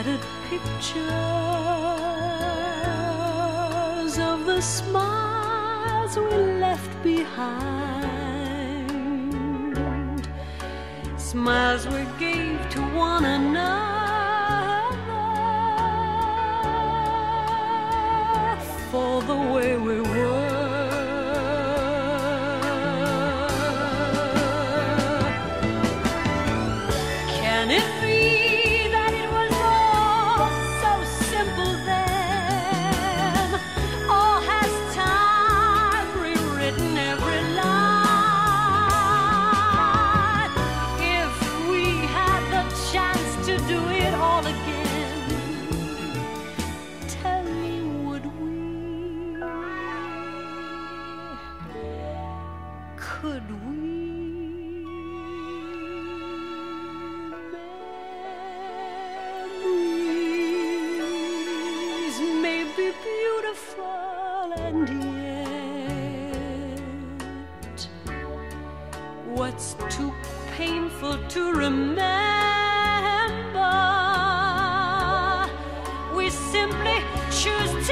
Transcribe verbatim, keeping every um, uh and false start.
tattered pictures of the smiles we left behind, smiles we gave to one another for the way we were. Can it be that it was all so simple then? Or has time rewritten every line? If we had the chance to do it all again, tell me, would we? Could we? Memories may be beautiful, and yet what's too painful to remember, we simply choose to